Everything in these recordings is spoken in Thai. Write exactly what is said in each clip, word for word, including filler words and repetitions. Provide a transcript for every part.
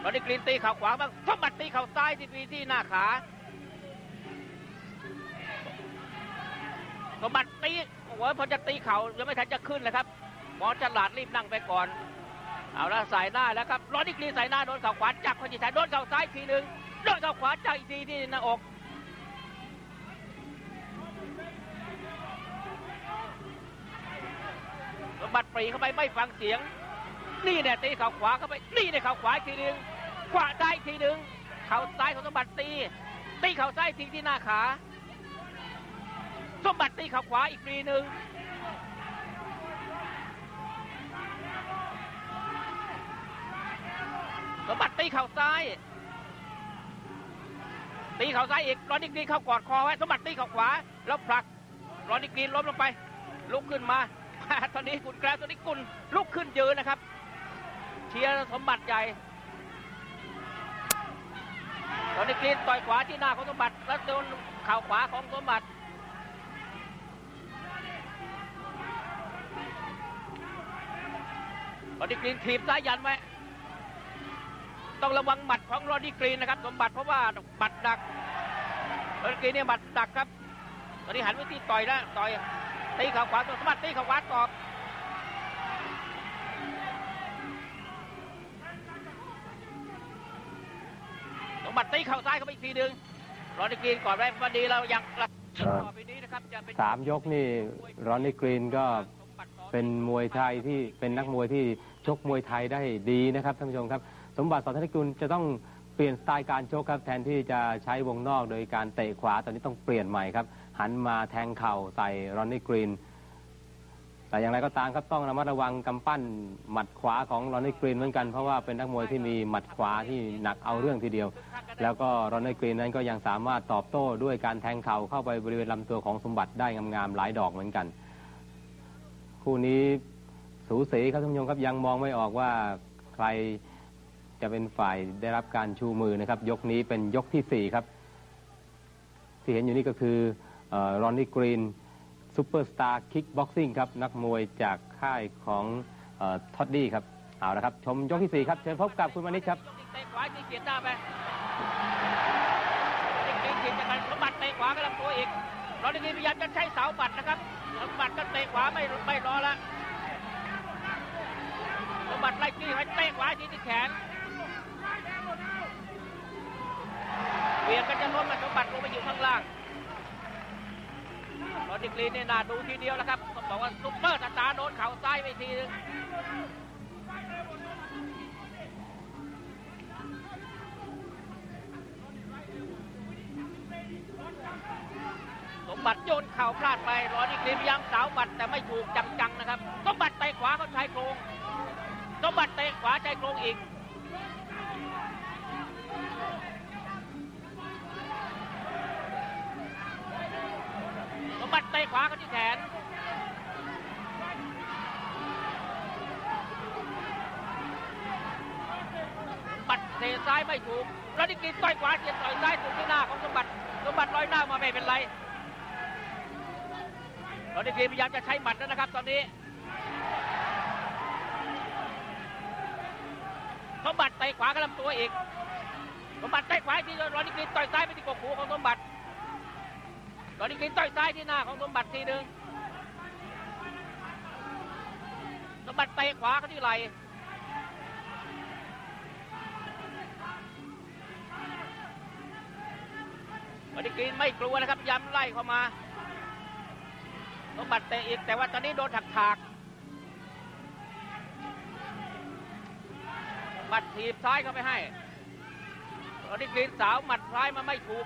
ตอนนี้กรีนตีเข่าขวาบ้างสมบัติตีเข่าซ้ายที่ปีที่หน้าขาสมบัติตีโอ้โหพอจะตีเข่ายังไม่ทันจะขึ้นเลยครับหมอฉลาดรีบนั่งไปก่อนเอาละใส่หน้าแล้วครับรอนี่กรีนใส่หน้าโดนเข่าขวาจักคนจีชัยโดนเข่าซ้ายทีหนึ่งโดนเข่าขวาจักอีกทีที่หน้าอกสมบัติปรีเข้าไปไม่ฟังเสียงนี่เนี่ยตีเข่าขวาเข้าไปนี่เนี่ยเข่าขวาทีหนึ่งขวาได้ทีหนึ่งเข่าซ้ายของสมบัติตีตีเข่าซ้ายทีที่หน้าขาสมบัติตีเข่าขวาอีกทีหนึ่งสมบัติตีเข่าซ้ายตีเข่าซ้ายอีกรอนิกรีนเข้ากอดคอไว้สมบัติตีเข่าขวาแล้วผลักรอนิกรีนล้มลงไปลุกขึ้นมาตอนนี้กุลแกลตอนนี้กุลลุกขึ้นยืนนะครับเชียร์สมบัติใหญ่ตอนนี้กรีนต่อยขวาที่หน้าของสมบัติแล้วโดนเข่าขวาของสมบัติตอนนี้กรีนถีบซ้ายยันไว้ต้องระวังหมัดของรอดี้กรีนนะครับสมบัติเพราะว่าหมัดดักรอดี้กรีนเนี่ยหมัดดักครับตอนนี้หันไปที่ต่อยแล้วต่อยตีเข่าขวาตัวสมบัติตีเข่าขวาตอบสมบัติตีเข่าซ้ายเข้าไปอีกทีหนึ่งรอดี้กรีนก่อนไว้พอดีเราอยากต่อไปนี้นะครับจะเป็นสามยกนี่รอดี้กรีนก็เป็นมวยไทยที่เป็นนักมวยที่ชกมวยไทยได้ดีนะครับท่านผู้ชมครับสมบัติสอนธนกุลจะต้องเปลี่ยนสไตล์การชกครับแทนที่จะใช้วงนอกโดยการเตะขวาตอนนี้ต้องเปลี่ยนใหม่ครับหันมาแทงเข่าใส่รอนนี่กรีนแต่อย่างไรก็ตามครับต้องระมัดระวังกำปั้นหมัดขวาของรอนนี่กรีนเหมือนกันเพราะว่าเป็นนักมวยที่มีหมัดขวาที่หนักเอาเรื่องทีเดียวแล้วก็รอนนี่กรีนนั้นก็ยังสามารถตอบโต้ด้วยการแทงเข่าเข้าไปบริเวณลำตัวของสมบัติได้งามๆหลายดอกเหมือนกันคู่นี้สูสีครับท่านผู้ชมครับยังมองไม่ออกว่าใครจะเป็นฝ่ายได้รับการชูมือนะครับยกนี้เป็นยกที่สี่ครับที่เห็นอยู่นี่ก็คือรอนนี่กรีนซูเปอร์สตาร์คิกบ็อกซิ่งครับนักมวยจากค่ายของท็อดดี้ครับเอาละครับชมยกที่สี่ครับเชิญพบกับคุณมานิชครับเตะขวาที่เขียนหน้าไปเตะเขียนจากการสมบัติเตะขวากำลังตัวอีกรอนนี่กรีนพยายามจะใช้เสาบัตรนะครับสมบัติก็เตะขวาไม่ไม่รอละสมบัติไล่ที่ให้เตะขวาที่ที่แขนเวียงกันจะล้มมาสมบัติลงไปอยู่ข้างล่างรอดี้กรีนเนี่ยน่าดูทีเดียวแล้วครับต้องบอกว่าซุปเปอร์สตาร์โดนเข่าซ้ายไปทีนึงสมบัติโยนเข่าพลาดไปรอดี้กรีนพยายามสาวบัตรแต่ไม่ถูกจังๆนะครับสมบัติเตะขวาเขาชายโครงสมบัติเตะขวาชายโครงอีกสมบัติเตะขวาเขาที่แขนสมบัติเตะซ้ายไม่ถูกแล้วนี่กินต่อยขวาเจียนต่อยซ้ายถูกที่หน้าของสมบัติสมบัติลอยหน้ามาไม่เป็นไรตอนนี้กินพยายามจะใช้หมัดแล้วนะครับตอนนี้สมบัติเตะขวากระลำตัวอีกสมบัติเตะขวาที่รอนี่กินต่อยซ้ายไปที่กกหูของสมบัติรอนี่กินต่อยซ้ายที่หน้าของสมบัติทีหนึ่งสมบัติเตะขวาเขาที่ไหล่รอนี่กินไม่กลัวนะครับย้ำไล่เข้ามาสมบัติเตะอีกแต่ว่าตอนนี้โดนถักถากหมัดถีบซ้ายเข้าไปให้รอนี่กินสาวหมัดซ้ายมาไม่ถูก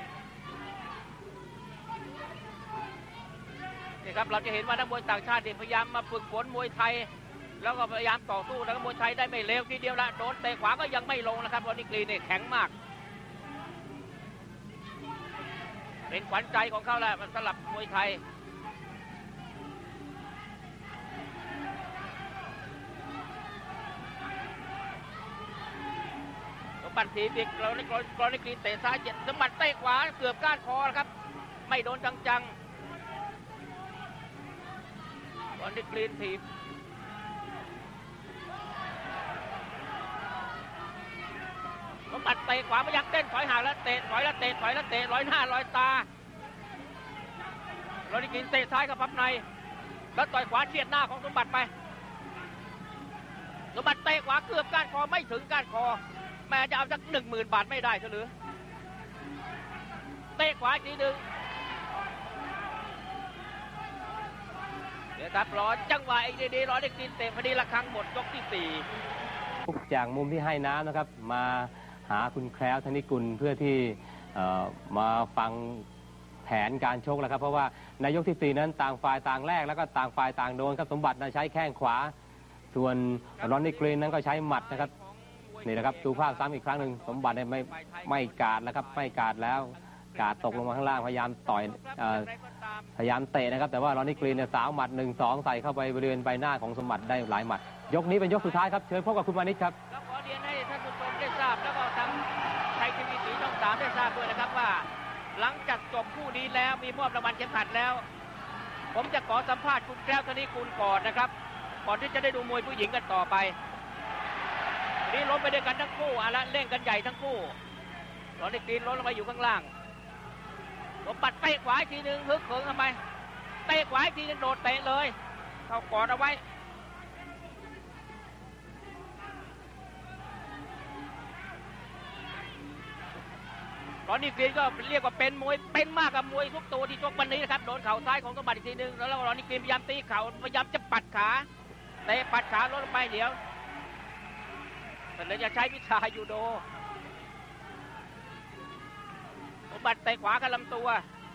นี่ครับเราจะเห็นว่านักมวยต่างชาติพยายามมาฝึกฝนมวยไทยแล้วก็พยายามต่อสู้แล้วก็มวยไทยได้ไม่เลวทีเดียวละโดนเตะขวาก็ยังไม่ลงนะครับรอนี่กรีนเนี่ยแข็งมากเป็นขวัญใจของเขาแล้วมันสลับมวยไทยสมบัติถีบอีกเราได้รอนี่กรีนเตะซ้ายเจ็ดสมบัติเตะขวาเกือบก้านคอนะครับไม่โดนจังๆรอนี่กรีนถีบมบัติเตะขวาไม่ยักเต้นถอยห่างแล้วเตะถอยแล้วเตะถอยแล้วเตะร้อยหน้าร้อยตาโรนิกินเตะซ้ายกับพับในแล้วต่อยขวาเฉียดหน้าของสมบัติไปสมบัติเตะขวาเกือบก้านคอไม่ถึงก้านคอแม่จะเอาสักหนึ่งหมื่นบาทไม่ได้เฉลือเตะขวาทีหนึ่งเดี๋ยวครับรอจังหวะไอ้ดีๆรอได้กินเตะพอดีละครั้งหมดยกที่สี่จากมุมที่ให้น้ำนะครับมาหาคุณแคล้วธนิกุลเพื่อที่มาฟังแผนการชกแล้วครับเพราะว่าในยกที่สี่นั้นต่างฝ่ายต่างแรกแล้วก็ต่างฝ่ายต่างโดนครับสมบัติใช้แข้งขวาส่วนรอนนี่กรีนนั้นก็ใช้หมัดนะครับนี่นะครับดูภาพซ้ำอีกครั้งหนึ่งสมบัติไม่ไม่กาดแล้วครับไม่กาดแล้วกาดตกลงมาข้างล่างพยายามต่อยพยายามเตะนะครับแต่ว่ารอนนี่กรีนเนี่ยสาวหมัดหนึ่งสองใส่เข้าไปบริเวณใบหน้าของสมบัติได้หลายหมัดยกนี้เป็นยกสุดท้ายครับเชิญพบกับคุณมานิชครับแล้วขอเรียนให้ท่านผู้ชมได้ทราบแล้วก็ทางไทยทีวีสีช่องสามได้ทราบด้วยนะครับว่าหลังจากจบคู่นี้แล้วมีมอบรางวัลเข็มขัดแล้วผมจะขอสัมภาษณ์คุณแก้วธนิกุลก่อนนะครับก่อนที่จะได้ดูมวยผู้หญิงกันต่อไปนี่ล้มไปด้วยกันทั้งคู่อะไรเล่นกันใหญ่ทั้งคู่ตอนนี้ตีนล้มลงไปอยู่ข้างล่างผมปัดเตะขวาทีหนึ่งฮึกเขิงทำไมเตะขวาทีนึงโดดเตะเลยเข้ากอดเอาไว้ตอนนี้กรีนก็เรียกว่าเป็นมวยเป็นมากกับมวยทุกตัวที่ชกวันนี้นะครับโดนเข่าซ้ายของสมบัติอีกทีนึงแล้วตอนนี้กรีนพยายามตีเข่าพยายามจะปัดขาเตะปัดขาลดลงไปเดี๋ยวแต่เลยจะใช้วิชายูโดสมบัติเตะขวากันลำตัว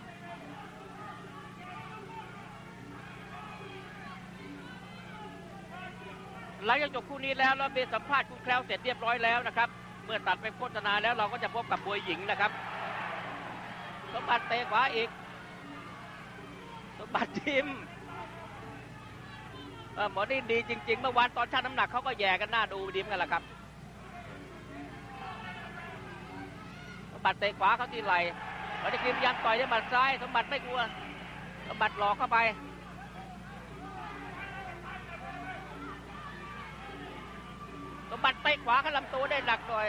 หลังจากจบคู่นี้แล้วเราไปสัมภาษณ์คุณแคล้วเสร็จเรียบร้อยแล้วนะครับเมื่อตัดไปโฆษณาแล้วเราก็จะพบกับมวยหญิงนะครับสมบัติเตะขวาอีกสมบัติทิมหมอนี่ดีจริงๆเมื่อวานตอนชั่งน้ำหนักเขาก็แย่กันหน้าดูดีเหมือนกันแหละครับสมบัติเตะขวาเขาที่ไหล่หมอนี่พยายามต่อยด้วยหมัดซ้ายสมบัติไม่กลัวสมบัติหลอกเข้าไปสมบัติเตะขวาเข้าลำตัวได้หนักหน่อย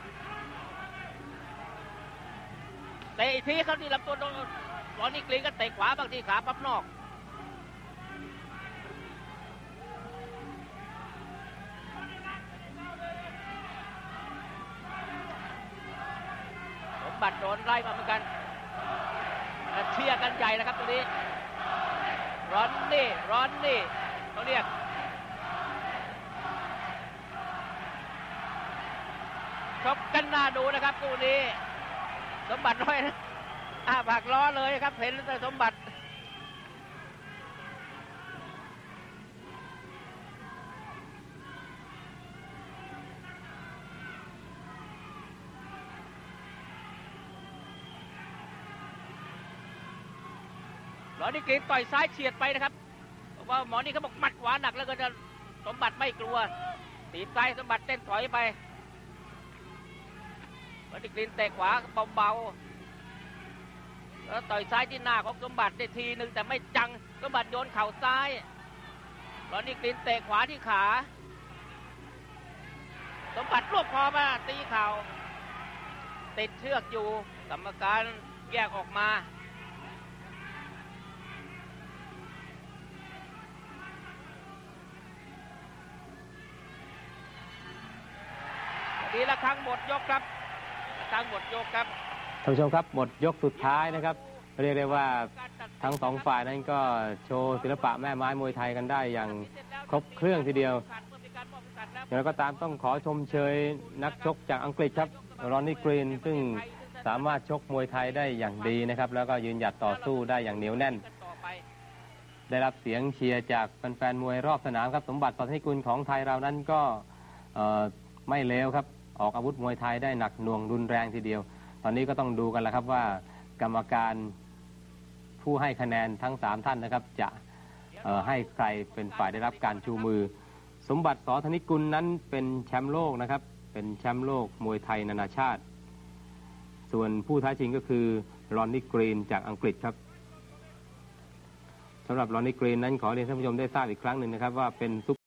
เตะอีกทีเขาที่ลำตัวโดนตอนนี้กรีนก็เตะขวาบางทีขาพับนอกสมบัติโดนไล่มาเหมือนกันเชียร์กันใหญ่นะครับตัวนี้รอนนี่รอนนี่เขาเรียกชกกันน่าดูนะครับคู่นี้สมบัติน้อยนะอ้าปากล้อเลยครับเห็นแต่สมบัติหมอนี่กรีนต่อยซ้ายเฉียดไปนะครับเพราะว่าหมอนี่เขาบอกหมัดขวาหนักแล้วก็จะสมบัติไม่กลัวตีซ้ายสมบัติเต้นถอยไปหมอนี่กรีนเตะขวาเบาๆแล้วต่อยซ้ายที่หน้าของสมบัติได้ทีหนึ่งแต่ไม่จังสมบัติโยนเข่าซ้ายหมอนี่กรีนเตะขวาที่ขาสมบัติรวบคอมาตีเข่าติดเชือกอยู่กรรมการแยกออกมาดีละครั้งหมดยกครับครั้งหมดยกครับท่านผู้ชมครับหมดยกสุดท้ายนะครับเรียกได้ว่าทั้งสองฝ่ายนั้นก็โชว์ศิลปะแม่ไม้มวยไทยกันได้อย่างครบเครื่องทีเดียวอย่างไรก็ตามต้องขอชมเชยนักชกจากอังกฤษครับรอนนี่กรีนซึ่งสามารถชกมวยไทยได้อย่างดีนะครับแล้วก็ยืนหยัดต่อสู้ได้อย่างเหนียวแน่นได้รับเสียงเชียร์จากแฟนๆมวยรอบสนามครับสมบัติสอธนิกุลของไทยเรานั้นก็ไม่เลวครับออกอาวุธมวยไทยได้หนักหน่วงรุนแรงทีเดียวตอนนี้ก็ต้องดูกันแล้วครับว่ากรรมการผู้ให้คะแนนทั้งสามท่านนะครับจะให้ใครเป็นฝ่ายได้รับการชูมือสมบัติสอธนิกุลนั้นเป็นแชมป์โลกนะครับเป็นแชมป์โลกมวยไทยนานาชาติส่วนผู้ท้าชิงก็คือรอนนี่กรีนจากอังกฤษครับสำหรับรอนนี่กรีนนั้นขอเรียนท่านผู้ชมได้ทราบอีกครั้งหนึ่งนะครับว่าเป็นซุป